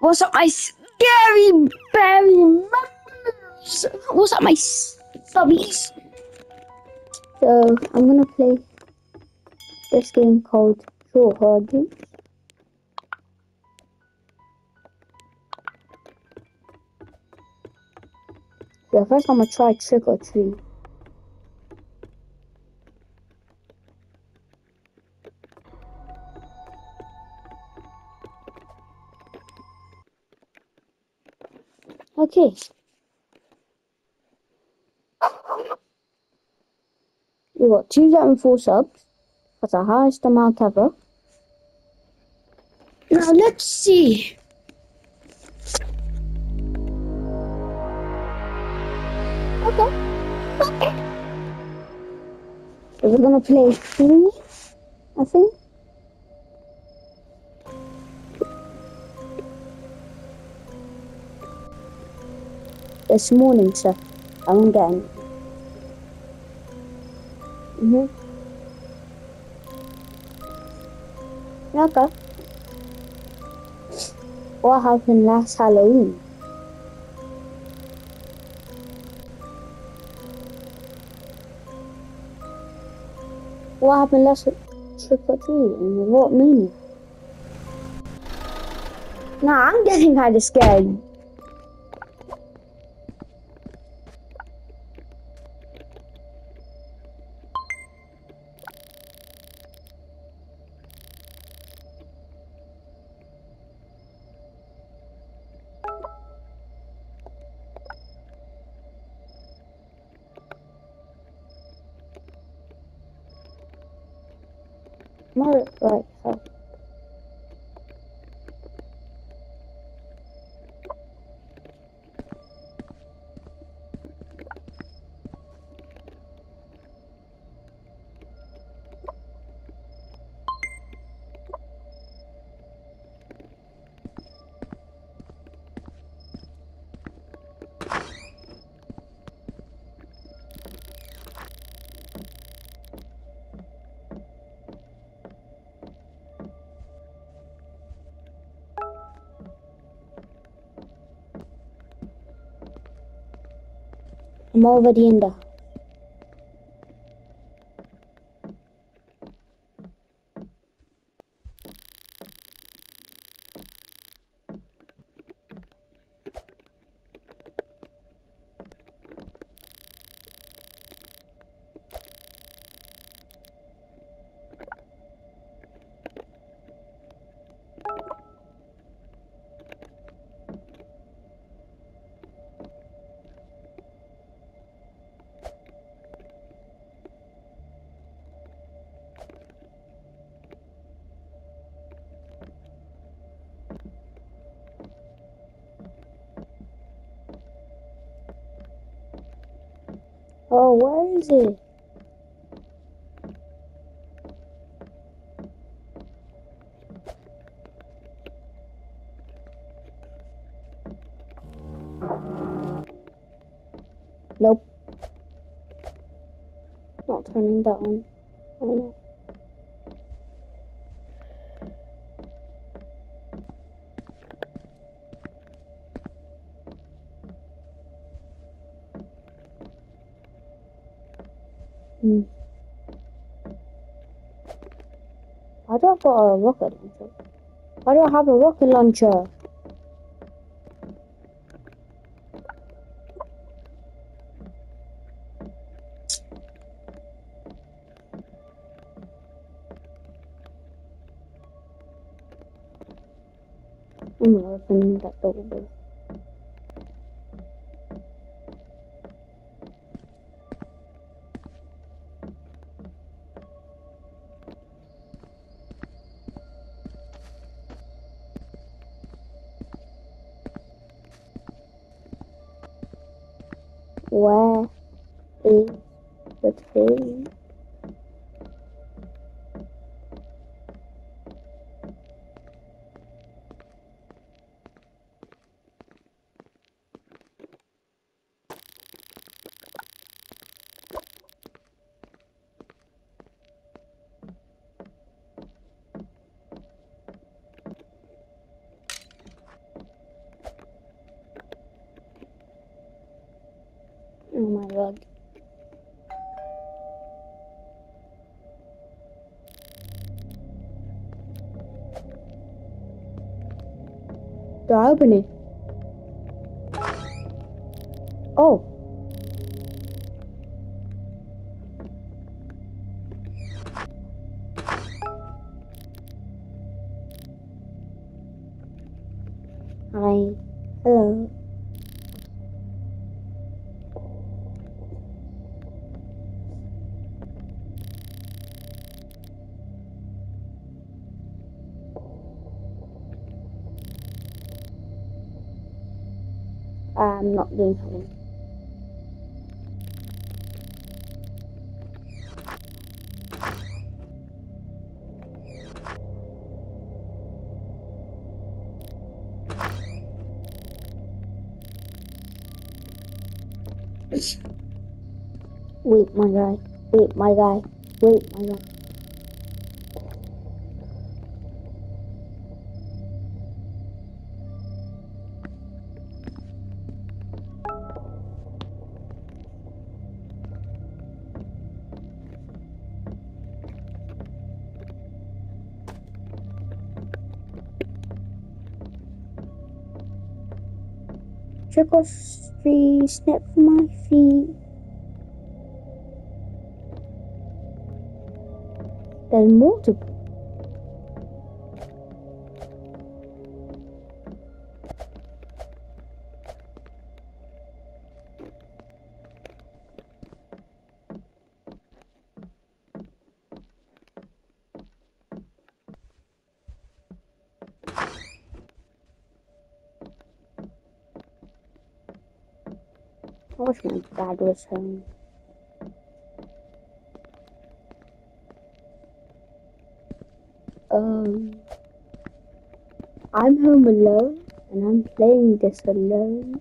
What's up, my scary berry members? What's up, my subbies? So, I'm gonna play this game called Short Hardly. So, first I'm gonna try Trick or Treat. Okay. We got 274 subs. That's the highest amount ever. Now let's see. Okay. So we're gonna play 3, I think. This morning, sir. I won't get any. Okay. What happened last Halloween? What happened last Trick or Treat? And what meaning? Nah, I'm getting kinda scared. Right, so. I'm already in there. Oh, where is it? Nope. Not turning that on. Oh no. I don't got a rocket launcher. I don't have a rocket launcher. I'm not opening that door. Where is the tree? Oh my god. Do I open it? Oh. Hi. Hello. I'm not doing something. Wait, my guy. Wait, my guy. Wait, my guy. Trick or treat, snap for my feet. There's multiple. I wish my dad was home. I'm home alone and I'm playing this alone.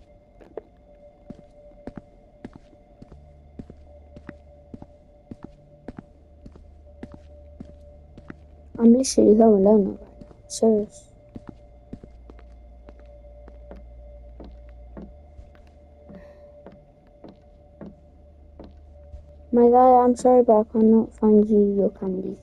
I'm literally home alone right now. Serious. My guy, I'm sorry, but I cannot find you your candy.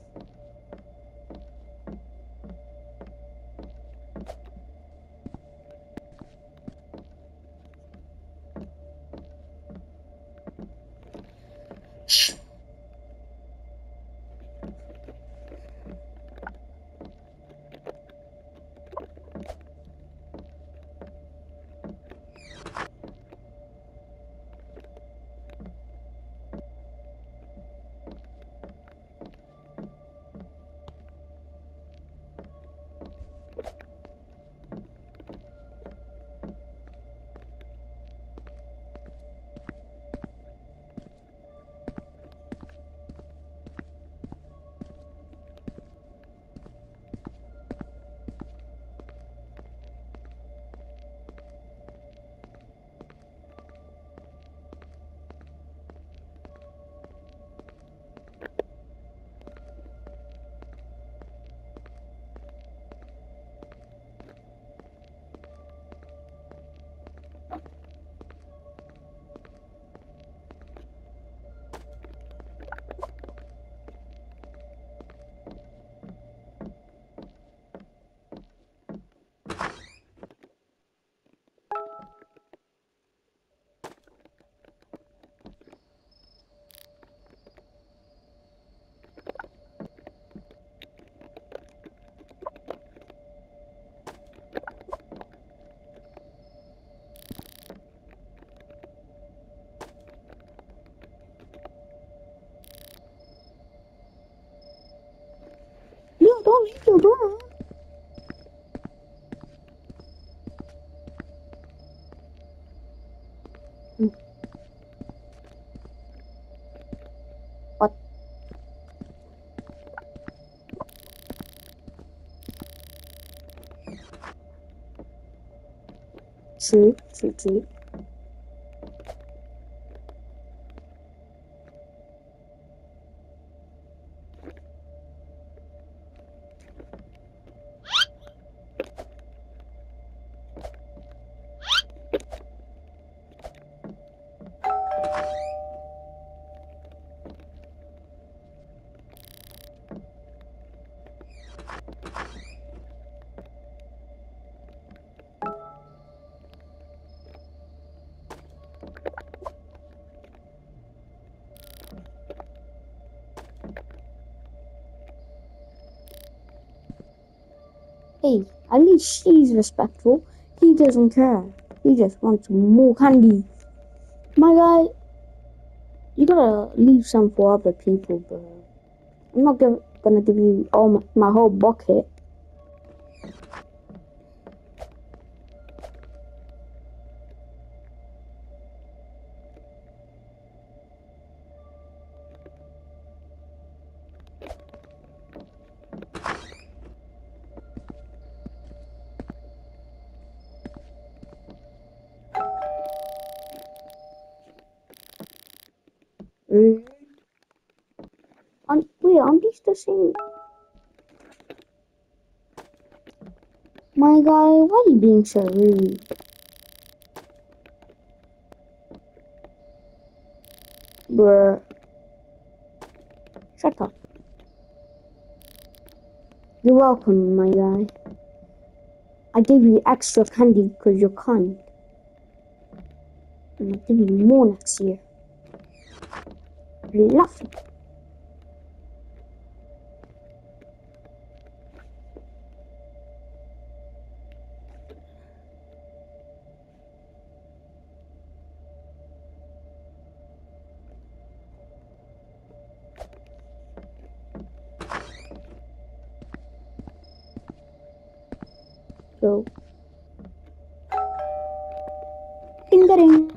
No, don't leave your door. What? True. At least she's respectful. He doesn't care. He just wants more candy. My guy, you gotta leave some for other people, bro. I'm not gonna give you all my whole bucket. Wait, aren't these the same? My guy, why are you being so rude? Bruh. Shut up. You're welcome, my guy. I gave you extra candy because you're kind. And I'll give you more next year. Love you. So, ding-a-ding.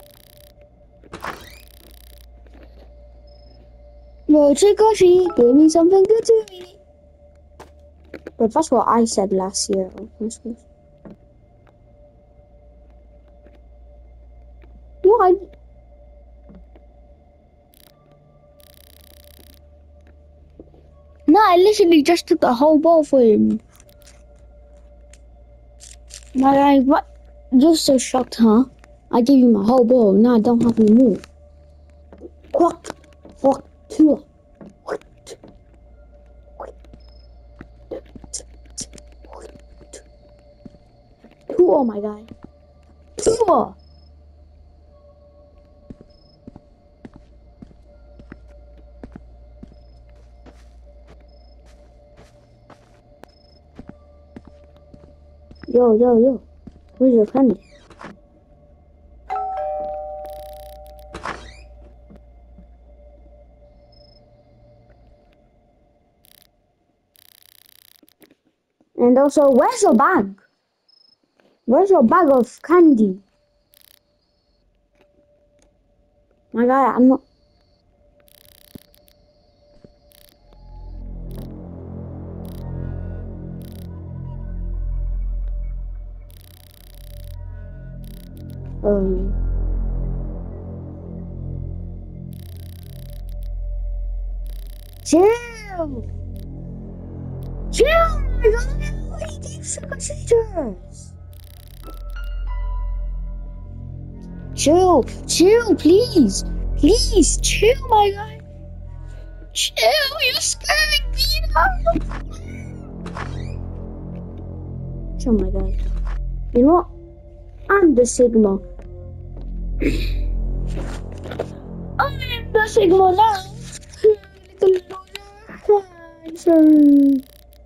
No trick or treat, give me something good to eat. But that's what I said last year on Christmas. Yeah, no, I literally just took a whole bowl for him. My guy, what? You're so shocked, huh? I gave you my whole bowl. Now I don't have any more. What? What? Two. Oh my god. Two. Yo. Where's your candy? And also, where's your bag? Where's your bag of candy? My guy, I'm not. Chill. My god, why do you suck at teachers? Chill, please. Please, chill, my guy. Chill, you're scaring me now. Chill, my guy. You know what? I'm the Sigma. I'm the Sigma now. Little loser.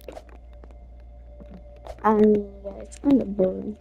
And yeah, it's kind of boring.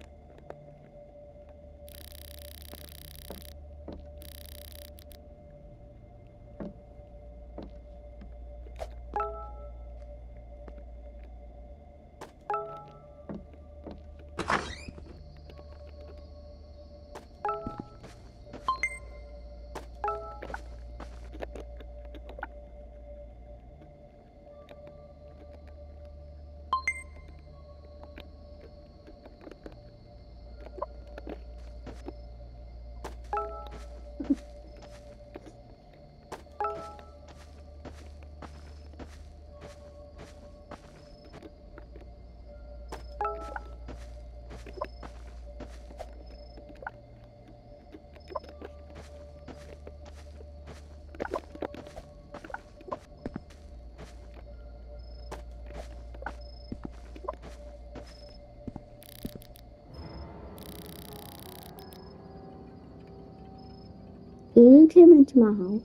You came into my house.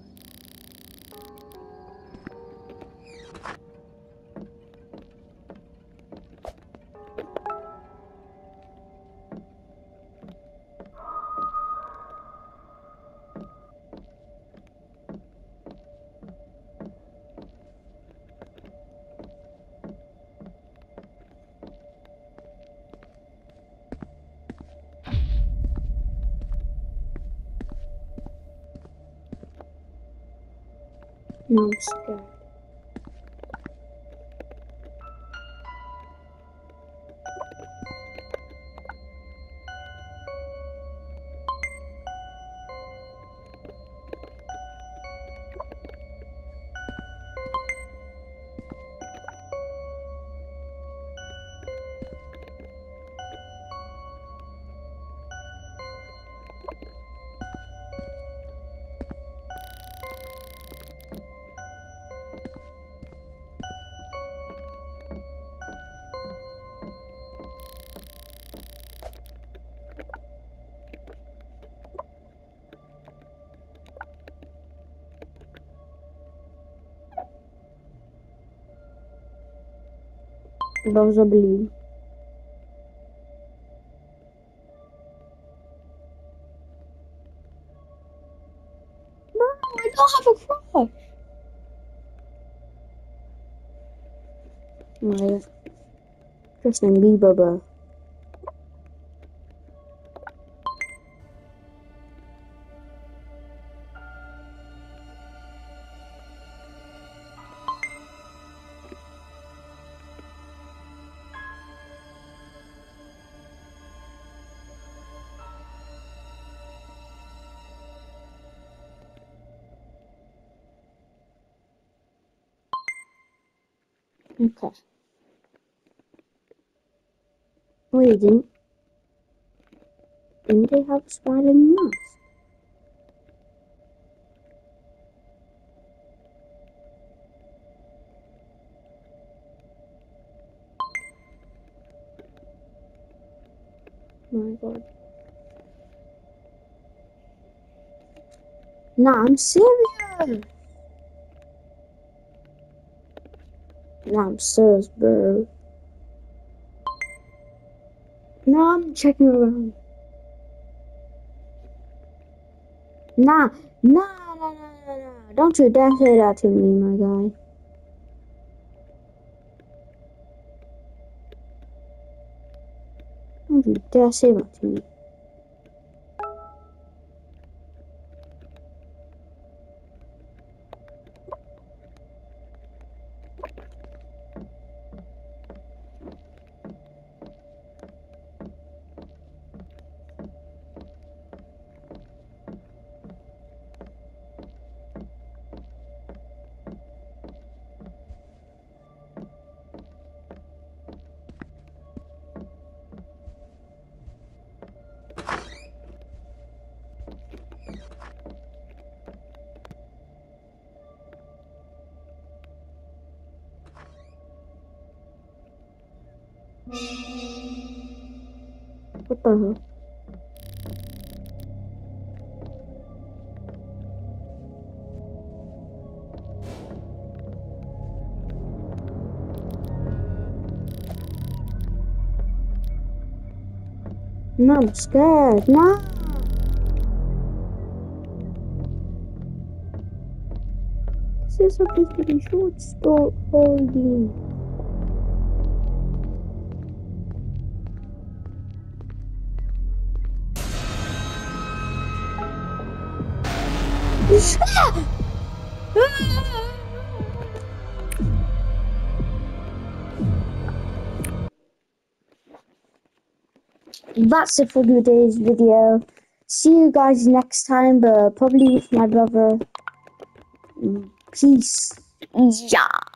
No, I'm scared. Browser believe. No, I don't have a crush. My Justin Bieber, bro. Okay. Wait, didn't they have a smiling mask? My god. Nah, I'm serious. Nah, I'm serious, bro. Nah, I'm checking around. Nah, nah. Don't you dare say that to me, my guy. Don't you dare say that to me. What the hell? No, I'm scared. Nah. This is supposed to be short stop holding. That's it for today's video. See you guys next time, but probably with my brother. Peace. Yeah.